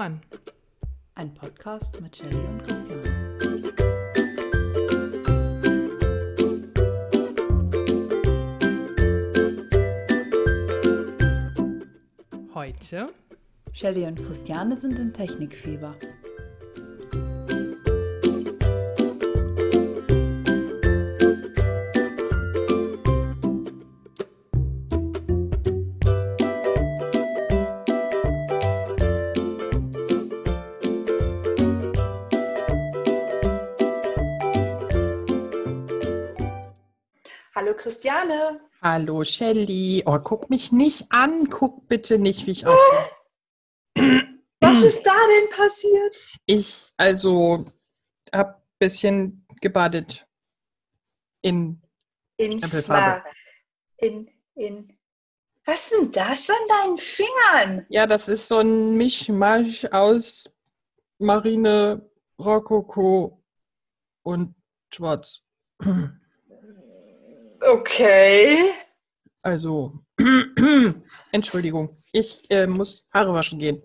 Ohren. Ein Podcast mit Shelley und Christiane. Heute Shelley und Christiane sind im Technikfieber. Hallo Christiane. Hallo Shelley. Oh, guck mich nicht an. Guck bitte nicht, wie ich aussehe. Was ist da denn passiert? Ich, hab ein bisschen gebadet in Stempelfarbe. Was ist denn das an deinen Fingern? Ja, das ist so ein Mischmasch aus Marine, Rokoko und Schwarz. Okay. Also, Entschuldigung, ich muss Haare waschen gehen.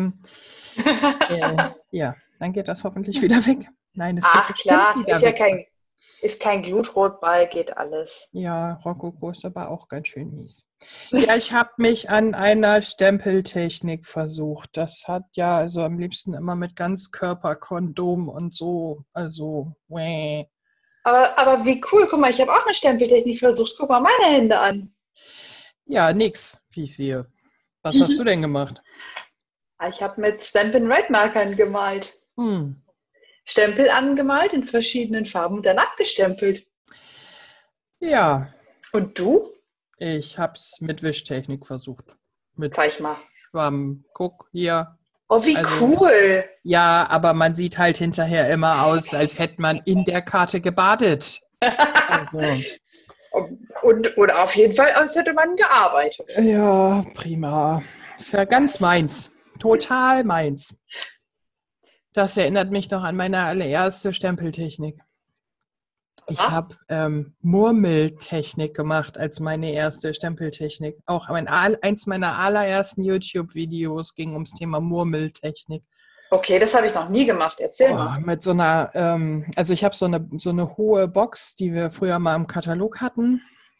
Ja, dann geht das hoffentlich wieder weg. Nein, es geht Ach bestimmt klar, wieder ist ja weg. kein Glutrotball, geht alles. Ja, Rokoko ist aber auch ganz schön mies. Ja, ich habe mich an einer Stempeltechnik versucht. Das hat ja also am liebsten immer mit Ganzkörperkondom und so. Also, wäh. Aber wie cool, guck mal, ich habe auch eine Stempeltechnik versucht. Guck mal meine Hände an. Ja, nix, wie ich sehe. Was hast du denn gemacht? Ich habe mit Stampin'-Red-Markern gemalt. Stempel angemalt in verschiedenen Farben und dann abgestempelt. Ja, Und du? ich habe es mit Wischtechnik versucht. Mit Zeig mal. Schwamm. Guck, hier. Oh, wie Also, cool. ja, aber man sieht halt hinterher immer aus, als hätte man in der Karte gebadet. Also, Und auf jeden Fall, als hätte man gearbeitet. ja, prima. Ist ja ganz meins. Total meins. Das erinnert mich noch an meine allererste Stempeltechnik. Ich habe Murmeltechnik gemacht als meine erste Stempeltechnik. Auch eins meiner allerersten YouTube-Videos ging ums Thema Murmeltechnik. Okay, das habe ich noch nie gemacht. Erzähl mal. Mit so einer, also ich habe so eine hohe Box, die wir früher mal im Katalog hatten,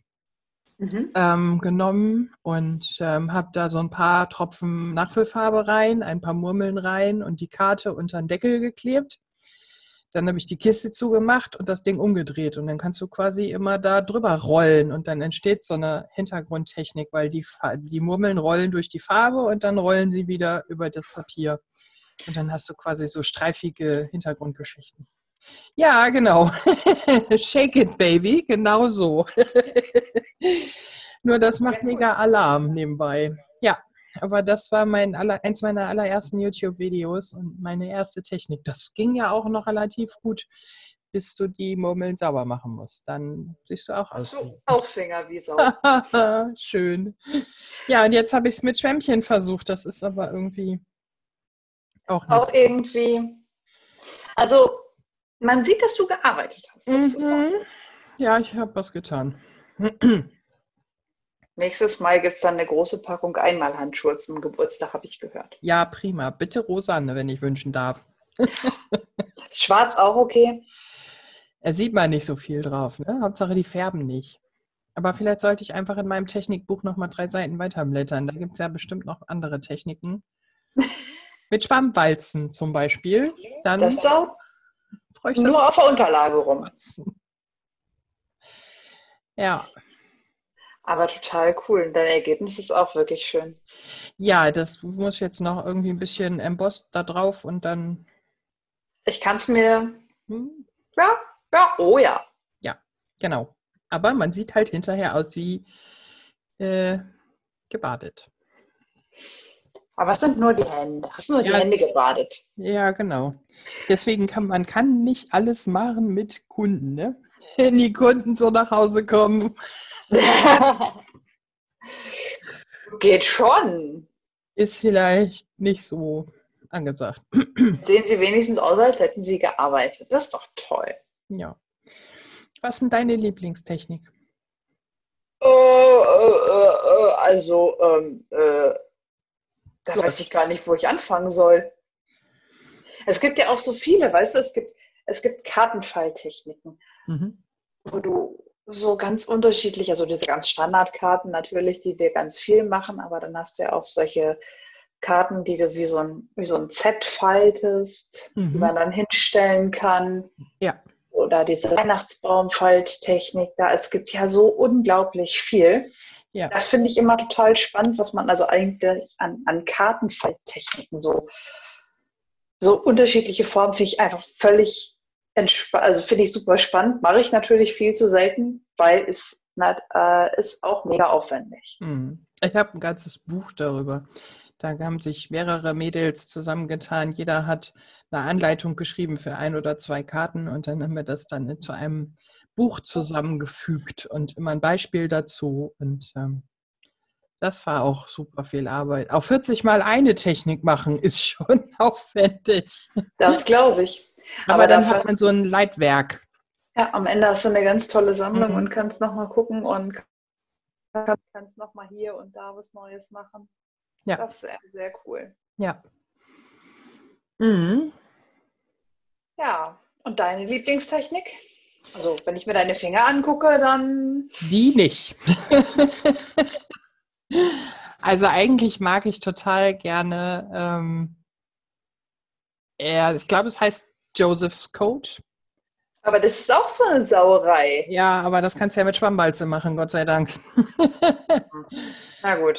genommen und habe da so ein paar Tropfen Nachfüllfarbe rein, ein paar Murmeln rein und die Karte unter den Deckel geklebt. Dann habe ich die Kiste zugemacht und das Ding umgedreht und dann kannst du quasi immer da drüber rollen und dann entsteht so eine Hintergrundtechnik, weil die Murmeln rollen durch die Farbe und dann rollen sie wieder über das Papier. Und dann hast du quasi so streifige Hintergrundgeschichten. Ja, genau. Shake it, baby. Genau so. Nur das macht mega Alarm nebenbei. Ja, aber das war eins meiner allerersten YouTube-Videos und meine erste Technik. Das ging ja auch noch relativ gut, bis du die Murmeln sauber machen musst. Dann siehst du auch aus. So Auffinger wie Sau. Schön. Ja, und jetzt habe ich es mit Schwämmchen versucht. Das ist aber irgendwie auch nicht. Auch irgendwie. Also, man sieht, dass du gearbeitet hast. Das ist super. Ja, ich habe was getan. Nächstes Mal gibt es dann eine große Packung Einmalhandschuhe zum Geburtstag, habe ich gehört. Ja, prima. Bitte Rosanne, wenn ich wünschen darf. Schwarz auch okay? Da sieht man nicht so viel drauf, ne? Hauptsache, die färben nicht. Aber vielleicht sollte ich einfach in meinem Technikbuch nochmal 3 Seiten weiterblättern. Da gibt es ja bestimmt noch andere Techniken. Mit Schwammwalzen zum Beispiel. Dann Das saugt freue ich das nur auf der Unterlage rum. Ja. Aber total cool. Dein Ergebnis ist auch wirklich schön. Ja, das muss jetzt noch irgendwie ein bisschen embossed da drauf und dann. Ich kann es mir. Ja, oh ja. Ja, genau. Aber man sieht halt hinterher aus wie gebadet. Aber es sind nur die Hände. Hast du nur die Hände gebadet? Ja, genau. Deswegen man kann nicht alles machen mit Kunden, ne? Wenn die Kunden so nach Hause kommen. Geht schon. Ist vielleicht nicht so angesagt. Sehen sie wenigstens aus, als hätten sie gearbeitet. Das ist doch toll. Ja. Was ist denn deine Lieblingstechnik? Da weiß ich gar nicht, wo ich anfangen soll. Es gibt ja auch so viele, weißt du, es gibt Kartenfalltechniken, wo du so ganz unterschiedlich, also diese ganz Standardkarten natürlich, die wir ganz viel machen, aber dann hast du ja auch solche Karten, die du wie so ein Z faltest, die man dann hinstellen kann. Ja. Oder diese Weihnachtsbaumfalttechnik da. Es gibt ja so unglaublich viel. Ja. Das finde ich immer total spannend, was man also eigentlich an Kartenfalttechniken so unterschiedliche Formen finde ich einfach völlig also finde ich super spannend. Mache ich natürlich viel zu selten, weil es ist auch mega aufwendig. Ich habe ein ganzes Buch darüber. Da haben sich mehrere Mädels zusammengetan. Jeder hat eine Anleitung geschrieben für 1 oder 2 Karten und dann haben wir das dann zu einem Buch zusammengefügt und immer ein Beispiel dazu. Und das war auch super viel Arbeit. Auch 40 Mal eine Technik machen ist schon aufwendig. Das glaube ich. Aber dann hat man so ein Leitwerk. Ja, am Ende hast du eine ganz tolle Sammlung und kannst nochmal gucken und kannst nochmal hier und da was Neues machen. Ja. Das ist sehr cool. Ja. Ja, und deine Lieblingstechnik? Also, wenn ich mir deine Finger angucke, dann... Die nicht. Also eigentlich mag ich total gerne, ich glaube, es heißt Joseph's Code. Aber das ist auch so eine Sauerei. Ja, aber das kannst du ja mit Schwammbalze machen, Gott sei Dank. Na gut.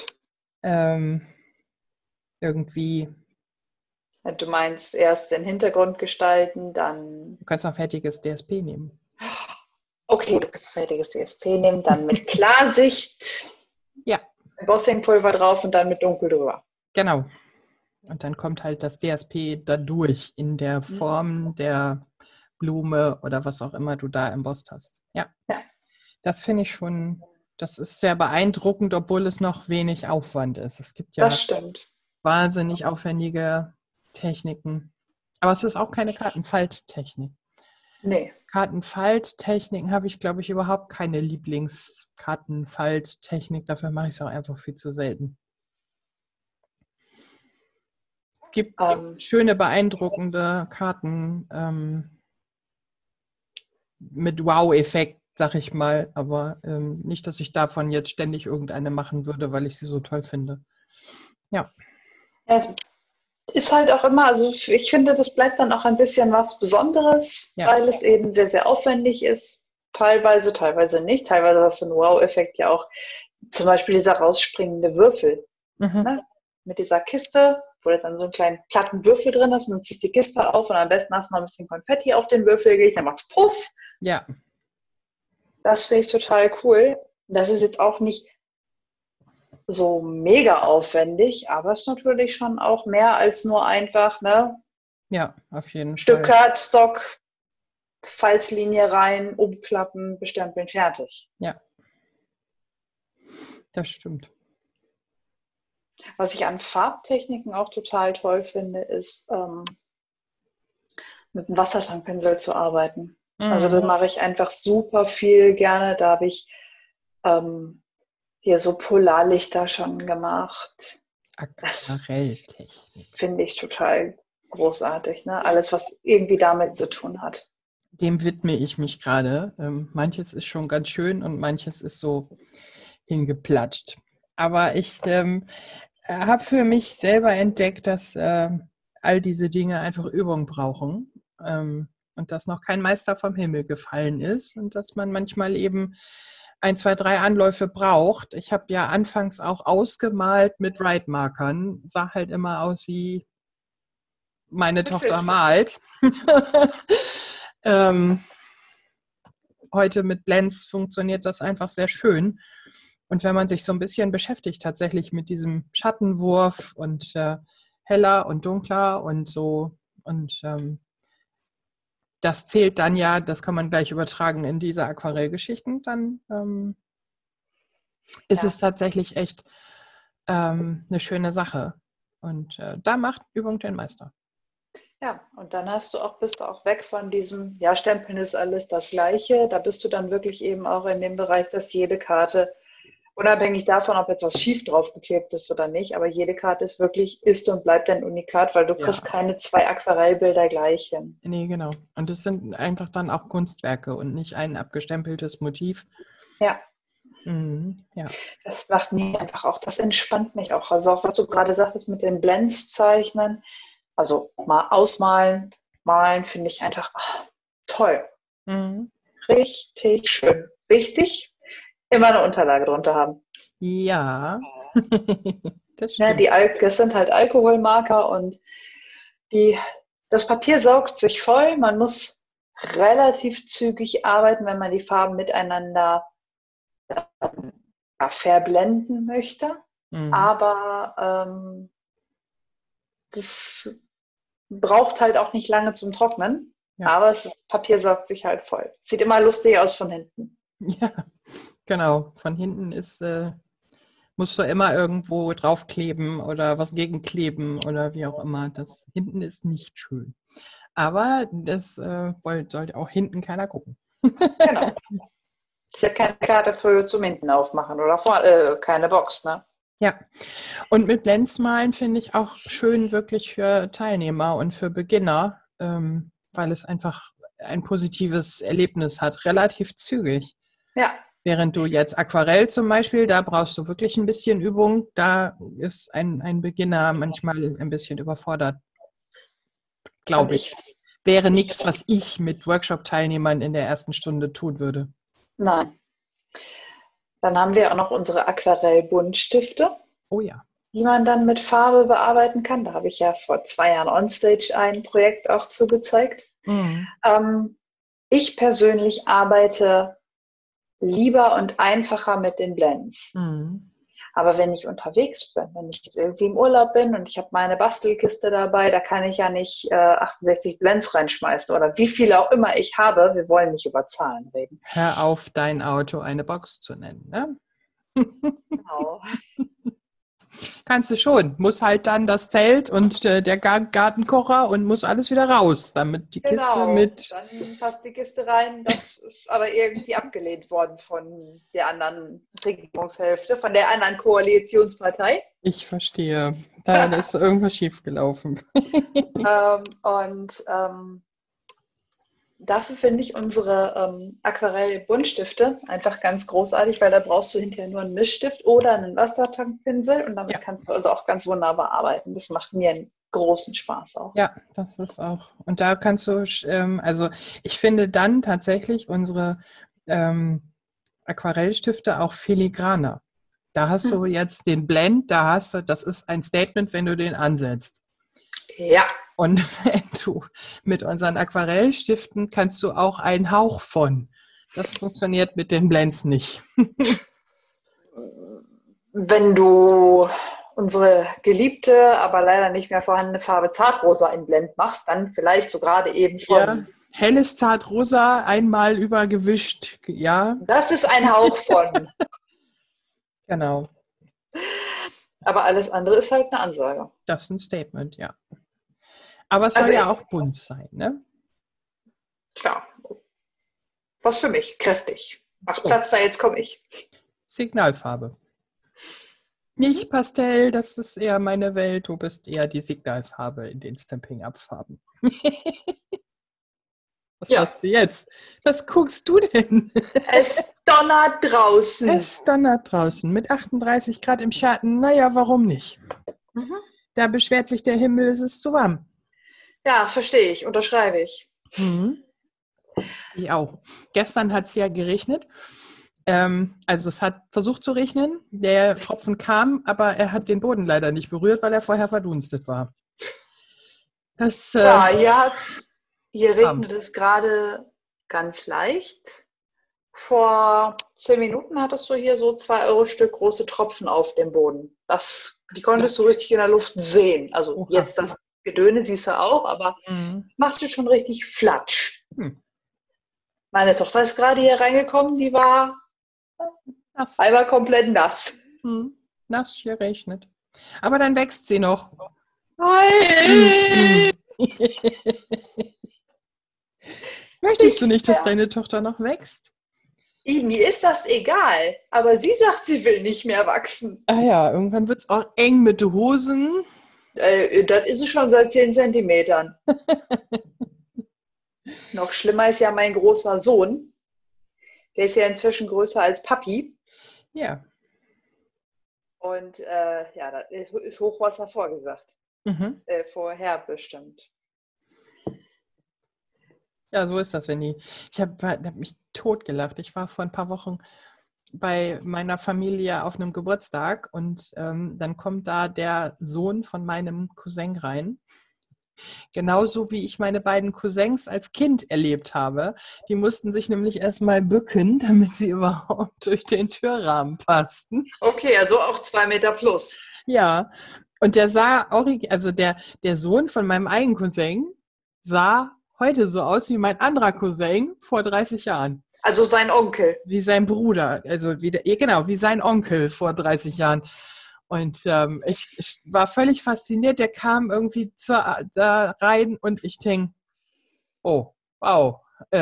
Irgendwie. Du meinst erst den Hintergrund gestalten, dann... Du kannst noch fertiges DSP nehmen. Okay, du kannst fertiges DSP nehmen, dann mit Klarsicht. Ja. Embossingpulver drauf und dann mit Dunkel drüber. Genau. Und dann kommt halt das DSP da durch in der Form der Blume oder was auch immer du da embossed hast. Ja. Das finde ich schon, das ist sehr beeindruckend, obwohl es noch wenig Aufwand ist. Es gibt ja wahnsinnig aufwendige Techniken. Aber es ist auch keine Kartenfalttechnik. Nee. Kartenfalttechniken habe ich, glaube ich, überhaupt keine Lieblingskartenfalttechnik. Dafür mache ich es auch einfach viel zu selten. Es gibt schöne, beeindruckende Karten mit Wow-Effekt, sag ich mal. Aber nicht, dass ich davon jetzt ständig irgendeine machen würde, weil ich sie so toll finde. Ja. Es ist halt auch immer, also ich finde, das bleibt dann auch ein bisschen was Besonderes, weil es eben sehr, sehr aufwendig ist. Teilweise, teilweise nicht. Teilweise hast du einen Wow-Effekt ja auch. Zum Beispiel dieser rausspringende Würfel. Ne? Mit dieser Kiste, wo du dann so einen kleinen platten Würfel drin hast und dann ziehst du die Kiste auf und am besten hast du noch ein bisschen Konfetti auf den Würfel gelegt, dann macht's Puff. Ja. Das finde ich total cool. Das ist jetzt auch nicht so mega aufwendig, aber es ist natürlich schon auch mehr als nur einfach, ne? Ja, auf jeden Fall. Stück Cardstock, Falzlinie rein, umklappen, bestempeln, fertig. Ja. Das stimmt. Was ich an Farbtechniken auch total toll finde, ist mit einem Wassertankpinsel zu arbeiten. Also das mache ich einfach super viel gerne. Da habe ich hier so Polarlichter schon gemacht. Aquarelltechnik. Finde ich total großartig. Ne? Alles, was irgendwie damit zu tun hat. Dem widme ich mich gerade. Manches ist schon ganz schön und manches ist so hingeplatscht. Aber ich habe für mich selber entdeckt, dass all diese Dinge einfach Übung brauchen und dass noch kein Meister vom Himmel gefallen ist und dass man manchmal eben 1, 2, 3 Anläufe braucht. Ich habe ja anfangs auch ausgemalt mit Write-Markern. Sah halt immer aus wie meine Tochter malt. Heute mit Blends funktioniert das einfach sehr schön. Und wenn man sich so ein bisschen beschäftigt tatsächlich mit diesem Schattenwurf und heller und dunkler und so und das zählt dann ja, das kann man gleich übertragen in diese Aquarellgeschichten, dann ist es tatsächlich echt eine schöne Sache. Und da macht Übung den Meister. Ja, und dann bist du auch weg von diesem, ja, Stempeln ist alles das Gleiche. Da bist du dann wirklich eben auch in dem Bereich, dass jede Karte Unabhängig davon, ob jetzt was schief draufgeklebt ist oder nicht, aber jede Karte ist und bleibt ein Unikat, weil du kriegst keine 2 Aquarellbilder gleich hin. Nee, genau. Und das sind einfach dann auch Kunstwerke und nicht ein abgestempeltes Motiv. Ja. Ja. Das macht mir einfach auch, das entspannt mich auch. Also auch, was du gerade sagtest mit den Blends zeichnen, also mal ausmalen, malen, finde ich einfach toll. Richtig schön. Wichtig, immer eine Unterlage drunter haben. Ja, das stimmt. Das sind halt Alkoholmarker und das Papier saugt sich voll. Man muss relativ zügig arbeiten, wenn man die Farben miteinander verblenden möchte. Aber das braucht halt auch nicht lange zum Trocknen. Ja. Aber das Papier saugt sich halt voll. Sieht immer lustig aus von hinten. Ja, genau. Von hinten musst du immer irgendwo draufkleben oder was gegenkleben oder wie auch immer. Das hinten ist nicht schön. Aber das sollte auch hinten keiner gucken. Genau. Ist ja keine Karte für zum Hinten aufmachen oder keine Box, ne? Ja, und mit Blends malen finde ich auch schön wirklich für Teilnehmer und für Beginner, weil es einfach ein positives Erlebnis hat, relativ zügig. Ja. Während du jetzt Aquarell zum Beispiel, da brauchst du wirklich ein bisschen Übung, da ist ein Beginner manchmal ein bisschen überfordert, glaube ich. Wäre nichts, was ich mit Workshop-Teilnehmern in der ersten Stunde tun würde. Nein. Dann haben wir auch noch unsere Aquarell-Buntstifte. Oh ja. Die man dann mit Farbe bearbeiten kann. Da habe ich ja vor 2 Jahren Onstage ein Projekt auch zugezeigt. Ich persönlich arbeite lieber und einfacher mit den Blends. Aber wenn ich unterwegs bin, wenn ich jetzt irgendwie im Urlaub bin und ich habe meine Bastelkiste dabei, da kann ich ja nicht 68 Blends reinschmeißen oder wie viele auch immer ich habe. Wir wollen nicht über Zahlen reden. Hör auf, dein Auto eine Box zu nennen, ne? Genau. Kannst du schon. Muss halt dann das Zelt und der Gartenkocher und muss alles wieder raus, damit die Kiste mit... Dann passt die Kiste rein. Das ist aber irgendwie abgelehnt worden von der anderen Regierungshälfte, von der anderen Koalitionspartei. Ich verstehe. Da ist irgendwas schiefgelaufen. Dafür finde ich unsere Aquarell-Buntstifte einfach ganz großartig, weil da brauchst du hinterher nur einen Mischstift oder einen Wassertankpinsel und damit kannst du also auch ganz wunderbar arbeiten. Das macht mir einen großen Spaß auch. Ja, das ist auch. Und da kannst du, also ich finde dann tatsächlich unsere Aquarellstifte auch filigraner. Da hast du jetzt den Blend, das ist ein Statement, wenn du den ansetzt. Ja. Und wenn du mit unseren Aquarellstiften kannst du auch einen Hauch von. Das funktioniert mit den Blends nicht. Wenn du unsere geliebte, aber leider nicht mehr vorhandene Farbe Zartrosa in Blend machst, dann vielleicht so gerade eben schon. Ja, helles Zartrosa einmal übergewischt, ja. Das ist ein Hauch von. Genau. Aber alles andere ist halt eine Ansage. Das ist ein Statement, ja. Aber es soll ja auch bunt sein, ne? Klar. Was für mich, kräftig. Mach Platz da, jetzt komme ich. Signalfarbe. Nicht Pastell, das ist eher meine Welt. Du bist eher die Signalfarbe in den Stamping-Up-Farben. Was machst du jetzt? Was guckst du denn? Es donnert draußen. Es donnert draußen. Mit 38 Grad im Schatten. Naja, warum nicht? Da beschwert sich der Himmel, es ist zu warm. Ja, verstehe ich, unterschreibe ich. Ich auch. Gestern hat es ja geregnet. Also es hat versucht zu regnen. Der Tropfen kam, aber er hat den Boden leider nicht berührt, weil er vorher verdunstet war. Hier regnet es gerade ganz leicht. Vor 10 Minuten hattest du hier so 2 Euro Stück große Tropfen auf dem Boden. Die konntest du richtig in der Luft sehen. Also jetzt das Gedöne siehst du auch, aber machte schon richtig Flatsch. Meine Tochter ist gerade hier reingekommen, die war einmal komplett nass. Nass geregnet. Aber dann wächst sie noch. Möchtest du nicht, dass deine Tochter noch wächst? Mir ist das egal, aber sie sagt, sie will nicht mehr wachsen. Ah ja, irgendwann wird es auch eng mit den Hosen. Das ist es schon seit 10 Zentimetern. Noch schlimmer ist ja mein großer Sohn. Der ist ja inzwischen größer als Papi. Ja. Und ja, da ist Hochwasser vorgesagt. Vorher bestimmt. Ja, so ist das, wenn ich hab mich totgelacht. Ich war vor ein paar Wochen bei meiner Familie auf einem Geburtstag und dann kommt da der Sohn von meinem Cousin rein. Genauso wie ich meine beiden Cousins als Kind erlebt habe. Die mussten sich nämlich erstmal bücken, damit sie überhaupt durch den Türrahmen passten. Okay, also auch 2 Meter plus. Ja, und der sah also der Sohn von meinem eigenen Cousin sah heute so aus wie mein anderer Cousin vor 30 Jahren. Also sein Onkel. Wie sein Bruder, also wie sein Onkel vor 30 Jahren. Und ich war völlig fasziniert. Der kam irgendwie da rein und ich denke, oh, wow,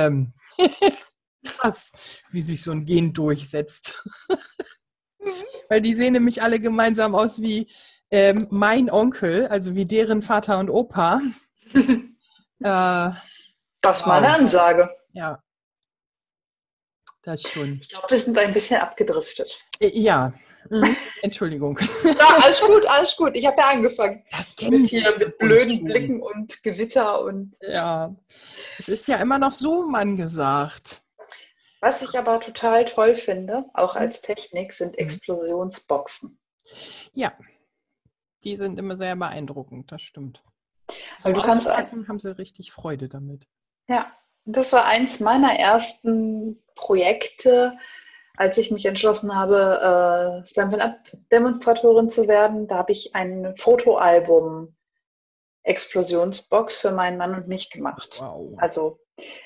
krass, wie sich so ein Gen durchsetzt. Weil die sehen nämlich alle gemeinsam aus wie mein Onkel, also wie deren Vater und Opa. Das ist mal eine Ansage. Ja, das schon. Ich glaube, wir sind ein bisschen abgedriftet. Ja, Entschuldigung. Ja, alles gut. Ich habe ja angefangen. Das kennen wir mit blöden Blicken und Gewitter und. Ja, es ist ja immer noch so angesagt. Was ich aber total toll finde, auch als Technik, sind Explosionsboxen. Ja, die sind immer sehr beeindruckend, das stimmt. So Weil du kannst haben sie richtig Freude damit. Ja, das war eins meiner ersten Projekte, als ich mich entschlossen habe, Stampin'-Up-Demonstratorin zu werden. Da habe ich ein Fotoalbum Explosionsbox für meinen Mann und mich gemacht. Wow. Also,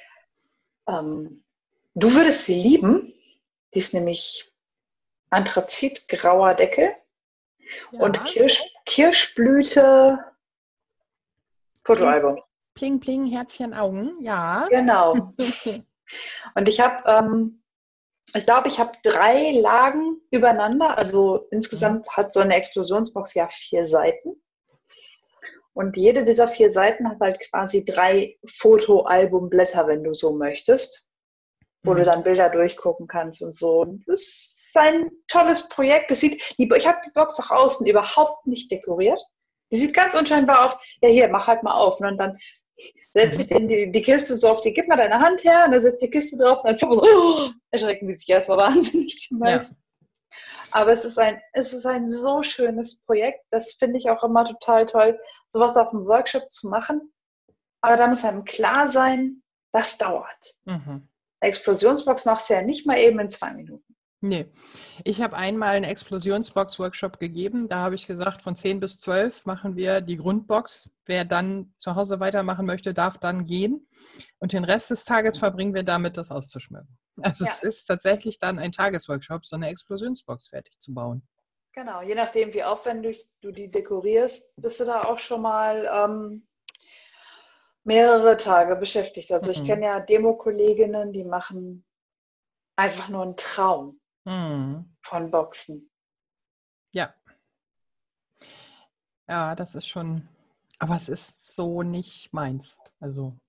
du würdest sie lieben. Die ist nämlich anthrazitgrauer Deckel und Kirschblüte Fotoalbum. Pling, pling, Herzchen, Augen, ja. Genau. Und ich glaube, ich habe 3 Lagen übereinander. Also insgesamt hat so eine Explosionsbox ja 4 Seiten. Und jede dieser 4 Seiten hat halt quasi 3 Fotoalbumblätter, wenn du so möchtest, wo du dann Bilder durchgucken kannst und so. Und das ist ein tolles Projekt. Ich habe die Box auch außen überhaupt nicht dekoriert. Die sieht ganz unscheinbar aus. Ja, hier, mach halt mal auf. Und dann setze ich die Kiste so auf gib mal deine Hand her, und dann setzt die Kiste drauf und dann erschrecken die sich erstmal wahnsinnig die meisten. Ja. Aber es ist ein so schönes Projekt. Das finde ich auch immer total toll, sowas auf einem Workshop zu machen. Aber da muss einem klar sein, das dauert. Eine Explosionsbox machst du ja nicht mal eben in 2 Minuten. Nee, ich habe einmal einen Explosionsbox-Workshop gegeben. Da habe ich gesagt, von 10 bis 12 machen wir die Grundbox. Wer dann zu Hause weitermachen möchte, darf dann gehen. Und den Rest des Tages verbringen wir damit, das auszuschmücken. Also es ist tatsächlich dann ein Tagesworkshop, so eine Explosionsbox fertig zu bauen. Genau, je nachdem, wie aufwendig du die dekorierst, bist du da auch schon mal mehrere Tage beschäftigt. Also ich kenne ja Demo-Kolleginnen, die machen einfach nur einen Traum von Boxen. Ja. Ja, das ist schon, aber es ist so nicht meins. Also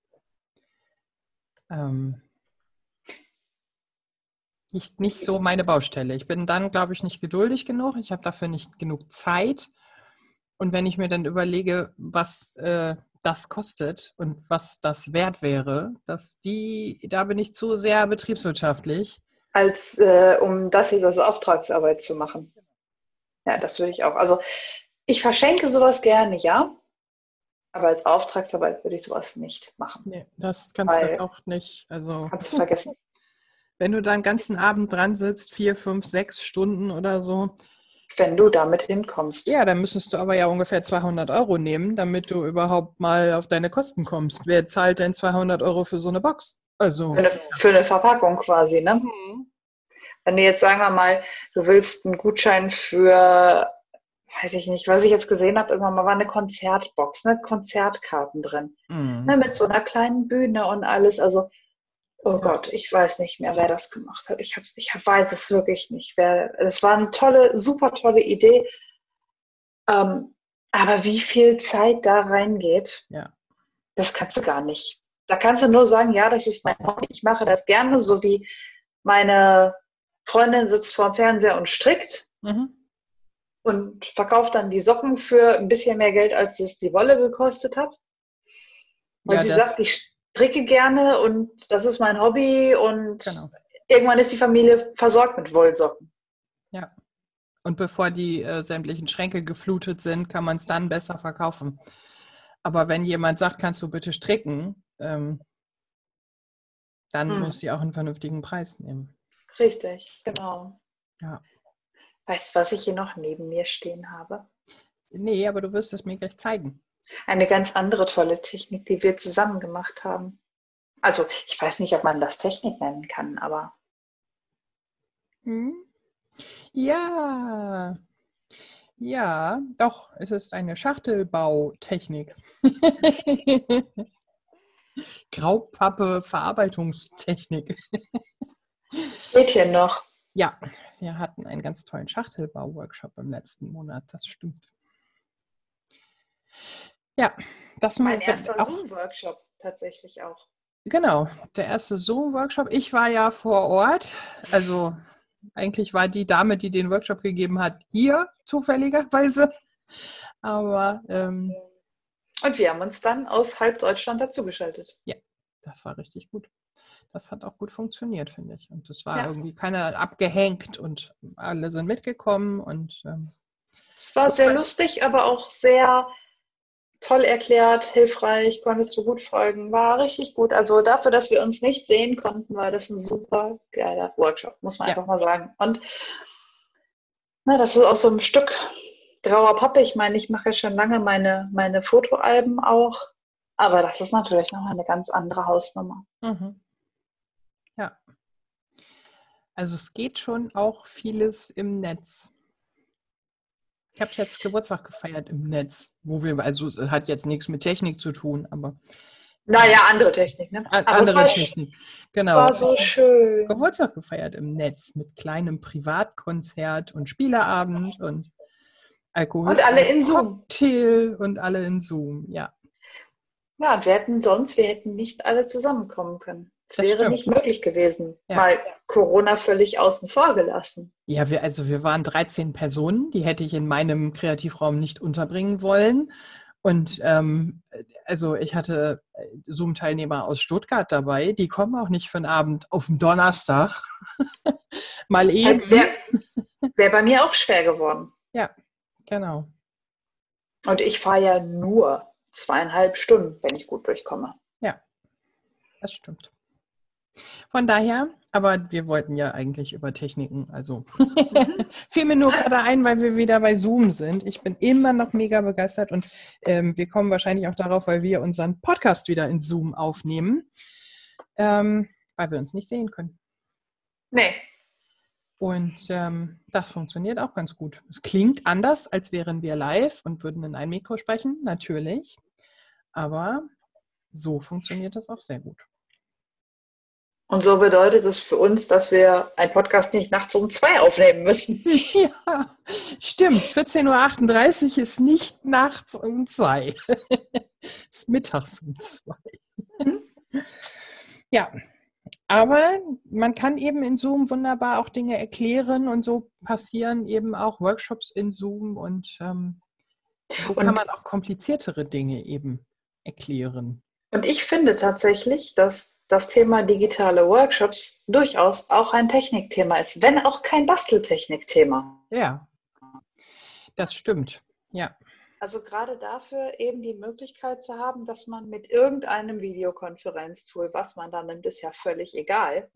nicht so meine Baustelle. Ich bin dann, glaube ich, nicht geduldig genug. Ich habe dafür nicht genug Zeit. Und wenn ich mir dann überlege, was das kostet und was das wert wäre, da bin ich zu sehr betriebswirtschaftlich. Um das jetzt als Auftragsarbeit zu machen. Ja, das würde ich auch. Also ich verschenke sowas gerne, ja. Aber als Auftragsarbeit würde ich sowas nicht machen. Nee, das kannst du halt auch nicht. Also kannst du vergessen. Wenn du da einen ganzen Abend dran sitzt, 4, 5, 6 Stunden oder so. Wenn du damit hinkommst. Ja, dann müsstest du aber ja ungefähr 200 € nehmen, damit du überhaupt mal auf deine Kosten kommst. Wer zahlt denn 200 € für so eine Box? Also für eine Verpackung quasi, ne? Wenn du jetzt, sagen wir mal, du willst einen Gutschein für, weiß ich nicht, was ich jetzt gesehen habe, irgendwann mal war eine Konzertbox, ne? Konzertkarten drin. Ne? Mit so einer kleinen Bühne und alles. Also Oh Gott, ich weiß nicht mehr, wer das gemacht hat. Ich weiß es wirklich nicht. Das war eine tolle, super tolle Idee. Aber wie viel Zeit da reingeht, das kannst du gar nicht. Da kannst du nur sagen, ja, das ist mein Hobby, ich mache das gerne, so wie meine Freundin sitzt vorm Fernseher und strickt und verkauft dann die Socken für ein bisschen mehr Geld, als es die Wolle gekostet hat. Weil sie sagt, ich stricke gerne und das ist mein Hobby und irgendwann ist die Familie versorgt mit Wollsocken. Ja. Und bevor die sämtlichen Schränke geflutet sind, kann man es dann besser verkaufen. Aber wenn jemand sagt, kannst du bitte stricken, dann muss sie auch einen vernünftigen Preis nehmen. Richtig, genau. Ja. Weißt du, was ich hier noch neben mir stehen habe? Nee, aber du wirst es mir gleich zeigen. Eine ganz andere tolle Technik, die wir zusammen gemacht haben. Also, ich weiß nicht, ob man das Technik nennen kann, aber... Ja, doch, es ist eine Schachtelbautechnik. Graupappe Verarbeitungstechnik. Steht hier noch. Ja, wir hatten einen ganz tollen Schachtelbau-Workshop im letzten Monat, das stimmt. Ja, das mein erster Zoom-Workshop tatsächlich auch. Genau, der erste Zoom-Workshop. Ich war ja vor Ort, also eigentlich war die Dame, die den Workshop gegeben hat, hier zufälligerweise. Aber und wir haben uns dann aus halb Deutschland dazugeschaltet. Ja, das war richtig gut. Das hat auch gut funktioniert, finde ich. Und es war irgendwie keiner abgehängt und alle sind mitgekommen. Und es war sehr lustig, aber auch sehr toll erklärt, hilfreich, konntest du gut folgen, war richtig gut. Also dafür, dass wir uns nicht sehen konnten, war das ein super geiler Workshop, muss man einfach mal sagen. Und das ist aus so einem Stück grauer Pappe. Ich meine, ich mache ja schon lange meine Fotoalben auch, aber das ist natürlich noch eine ganz andere Hausnummer. Ja. Also es geht schon auch vieles im Netz. Ich habe jetzt Geburtstag gefeiert im Netz, also es hat jetzt nichts mit Technik zu tun, aber... Naja, andere Technik, ne? Andere Technik, genau. Das war so schön. Geburtstag gefeiert im Netz mit kleinem Privatkonzert und Spieleabend und Alkohol. Und alle in Zoom. Cocktail und alle in Zoom, ja. Ja, und wir hätten nicht alle zusammenkommen können. Es wäre nicht möglich gewesen, mal Corona völlig außen vor gelassen. Ja, wir waren 13 Personen, die hätte ich in meinem Kreativraum nicht unterbringen wollen. Und also ich hatte Zoom-Teilnehmer aus Stuttgart dabei, die kommen auch nicht für den Abend auf den Donnerstag. Mal eben. Wäre bei mir auch schwer geworden. Ja, genau. Und ich fahre ja nur 2,5 Stunden, wenn ich gut durchkomme. Ja, das stimmt. Von daher, aber wir wollten ja eigentlich über Techniken, also fiel mir nur gerade ein, weil wir wieder bei Zoom sind. Ich bin immer noch mega begeistert und wir kommen wahrscheinlich auch darauf, weil wir unseren Podcast wieder in Zoom aufnehmen, weil wir uns nicht sehen können. Nee. Und das funktioniert auch ganz gut. Es klingt anders, als wären wir live und würden in ein Mikro sprechen, natürlich. Aber so funktioniert das auch sehr gut. Und so bedeutet es für uns, dass wir einen Podcast nicht nachts um 2 aufnehmen müssen. Ja, stimmt. 14.38 Uhr ist nicht nachts um 2. Ist mittags um 2. Ja, aber man kann eben in Zoom wunderbar auch Dinge erklären und so passieren eben auch Workshops in Zoom und so kann man auch kompliziertere Dinge eben erklären. Und ich finde tatsächlich, dass das Thema digitale Workshops durchaus auch ein Technikthema ist, wenn auch kein Basteltechnikthema. Ja, das stimmt, ja. Also gerade dafür eben die Möglichkeit zu haben, dass man mit irgendeinem Videokonferenztool, was man da nimmt, ist ja völlig egal,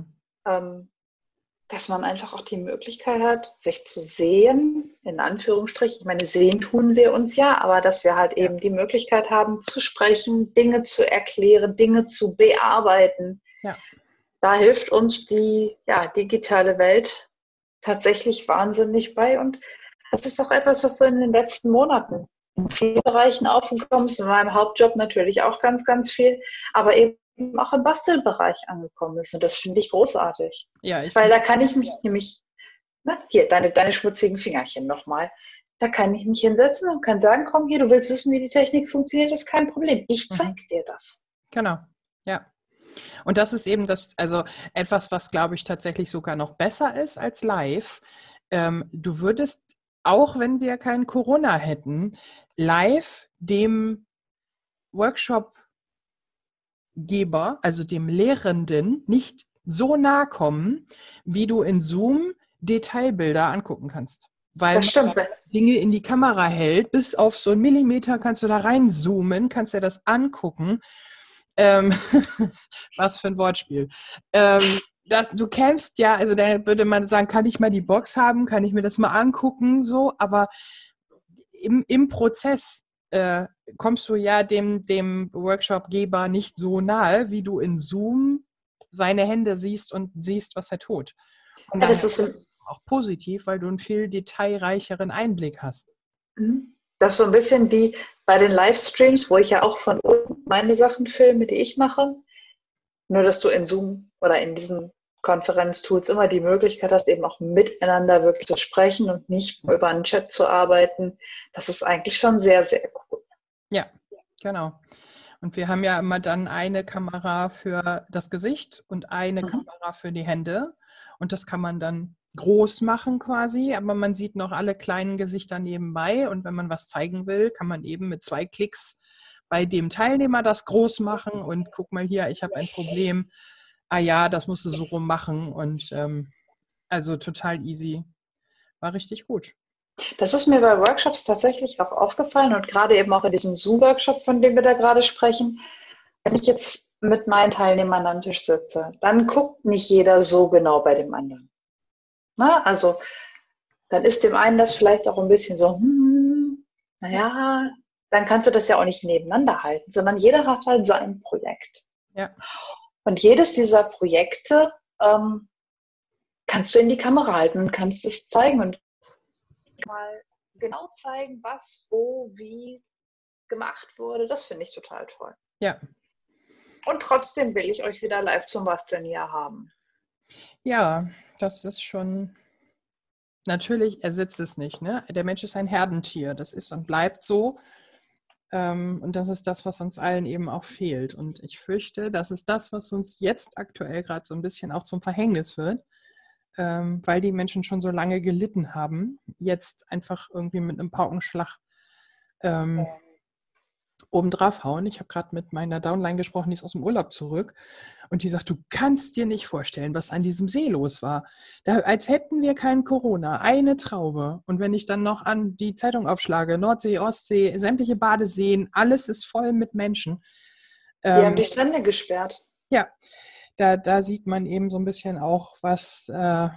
dass man einfach auch die Möglichkeit hat, sich zu sehen, in Anführungsstrichen. Ich meine, sehen tun wir uns ja, aber dass wir halt eben die Möglichkeit haben, zu sprechen, Dinge zu erklären, Dinge zu bearbeiten. Ja. Da hilft uns die digitale Welt tatsächlich wahnsinnig bei. Und das ist auch etwas, was so in den letzten Monaten in vielen Bereichen aufgekommen ist. In meinem Hauptjob natürlich auch ganz, ganz viel. Aber eben auch im Bastelbereich angekommen ist. Und das finde ich großartig. Ja, Weil da kann ich mich nämlich, hier, deine schmutzigen Fingerchen nochmal, da kann ich mich hinsetzen und kann sagen, komm hier, du willst wissen, wie die Technik funktioniert, das ist kein Problem. Ich zeige dir das. Genau, ja. Und das ist eben also etwas, was, glaube ich, tatsächlich sogar noch besser ist als live. Du würdest, auch wenn wir kein Corona hätten, live dem Workshopgeber, also dem Lehrenden, nicht so nahe kommen, wie du in Zoom Detailbilder angucken kannst. Weil Das stimmt. man Dinge in die Kamera hält, bis auf so einen Millimeter kannst du da reinzoomen, kannst dir das angucken. Was für ein Wortspiel. Du kämpfst ja, also da würde man sagen, kann ich mal die Box haben, kann ich mir das mal angucken, so, aber im Prozess kommst du ja dem Workshopgeber nicht so nahe, wie du in Zoom seine Hände siehst und siehst, was er tut. Von daher das ist auch positiv, weil du einen viel detailreicheren Einblick hast. Das ist so ein bisschen wie bei den Livestreams, wo ich ja auch von oben meine Sachen filme, die ich mache. Nur, dass du in Zoom oder in diesen Konferenztools immer die Möglichkeit hast, eben auch miteinander wirklich zu sprechen und nicht nur über einen Chat zu arbeiten. Das ist eigentlich schon sehr, sehr cool. Ja, genau. Und wir haben ja immer dann eine Kamera für das Gesicht und eine Kamera für die Hände. Und das kann man dann groß machen quasi, aber man sieht noch alle kleinen Gesichter nebenbei. Und wenn man was zeigen will, kann man eben mit 2 Klicks bei dem Teilnehmer das groß machen und guck mal hier, ich habe ein Problem. Ah ja, das musst du so rum machen. Und also total easy. War richtig gut. Das ist mir bei Workshops tatsächlich auch aufgefallen und gerade eben auch in diesem Zoom-Workshop, von dem wir da gerade sprechen. Wenn ich jetzt mit meinen Teilnehmern am Tisch sitze, dann guckt nicht jeder so genau bei dem anderen. Also dann ist dem einen das vielleicht auch ein bisschen so, naja, dann kannst du das ja auch nicht nebeneinander halten, sondern jeder hat halt sein Projekt. Ja. Und jedes dieser Projekte kannst du in die Kamera halten und kannst es zeigen und mal genau zeigen, was, wo, wie gemacht wurde. Das finde ich total toll. Ja. Und trotzdem will ich euch wieder live zum Basteln hier haben. Ja, das ist schon, natürlich ersetzt es nicht, ne? Der Mensch ist ein Herdentier, das ist und bleibt so. Und das ist das, was uns allen eben auch fehlt. Und ich fürchte, das ist das, was uns jetzt aktuell gerade so ein bisschen auch zum Verhängnis wird, weil die Menschen schon so lange gelitten haben, jetzt einfach irgendwie mit einem Paukenschlag oben drauf hauen. Ich habe gerade mit meiner Downline gesprochen, die ist aus dem Urlaub zurück und die sagt, du kannst dir nicht vorstellen, was an diesem See los war. Als hätten wir kein Corona, eine Traube. Und wenn ich dann noch an die Zeitung aufschlage, Nordsee, Ostsee, sämtliche Badeseen, alles ist voll mit Menschen. Die haben die Strände gesperrt. Ja, da sieht man eben so ein bisschen auch, was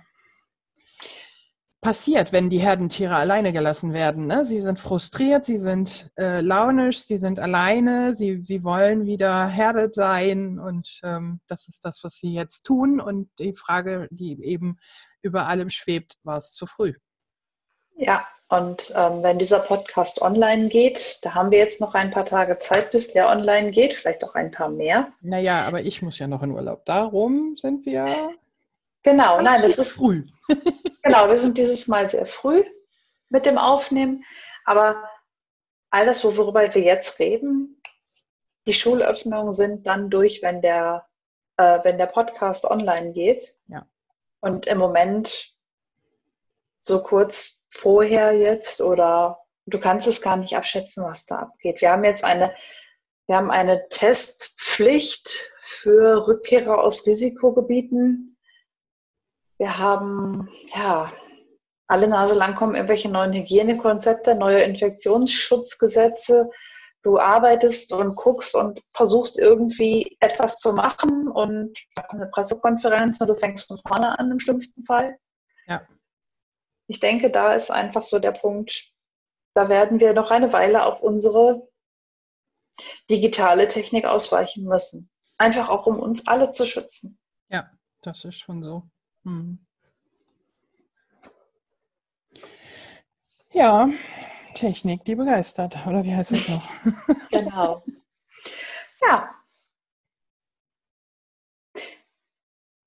passiert, wenn die Herdentiere alleine gelassen werden. Ne? Sie sind frustriert, sie sind launisch, sie sind alleine, sie wollen wieder Herde sein und das ist das, was sie jetzt tun. Und die Frage, die eben über allem schwebt, war es zu früh? Ja, und wenn dieser Podcast online geht, da haben wir jetzt noch ein paar Tage Zeit, bis der online geht, vielleicht auch ein paar mehr. Naja, aber ich muss ja noch in Urlaub. Darum sind wir genau, nein, das ist früh. Genau, wir sind dieses Mal sehr früh mit dem Aufnehmen, aber all das, worüber wir jetzt reden, die Schulöffnungen sind dann durch, wenn der Podcast online geht. Ja. Und im Moment so kurz vorher jetzt oder du kannst es gar nicht abschätzen, was da abgeht. Wir haben jetzt eine Testpflicht für Rückkehrer aus Risikogebieten. Wir haben, alle Nase lang kommen irgendwelche neuen Hygienekonzepte, neue Infektionsschutzgesetze. Du arbeitest und guckst und versuchst irgendwie etwas zu machen und eine Pressekonferenz und du fängst von vorne an im schlimmsten Fall. Ja. Ich denke, da ist einfach so der Punkt, da werden wir noch eine Weile auf unsere digitale Technik ausweichen müssen. Einfach auch, um uns alle zu schützen. Ja, das ist schon so. Ja, Technik, die begeistert. Oder wie heißt das noch? Genau. Ja.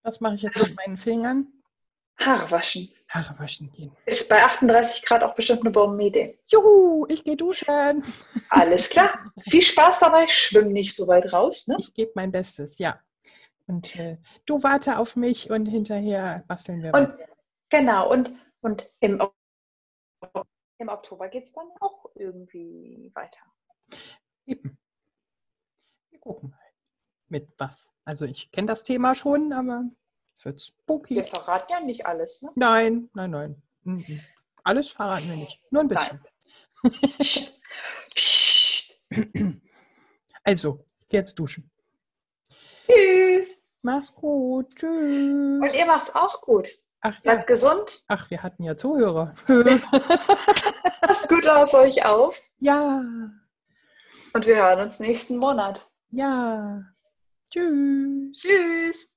Was mache ich jetzt mit meinen Fingern? Haare waschen. Haare waschen gehen. Ist bei 38 Grad auch bestimmt eine Bombenidee. Juhu, ich gehe duschen. Alles klar. Viel Spaß dabei. Schwimm nicht so weit raus, ne? Ich gebe mein Bestes, ja. Und du warte auf mich und hinterher basteln wir. Und genau, und im Oktober geht es dann auch irgendwie weiter. Eben. Wir gucken mal. Mit was? Also ich kenne das Thema schon, aber es wird spooky. Wir verraten ja nicht alles, ne? Nein. Mhm. Alles verraten wir nicht. Nur ein bisschen. Also, jetzt duschen. Tschüss. Mach's gut. Tschüss. Und ihr macht's auch gut. Ach ja. Bleibt gesund. Ach, wir hatten ja Zuhörer. Passt gut auf euch auf. Ja. Und wir hören uns nächsten Monat. Ja. Tschüss. Tschüss.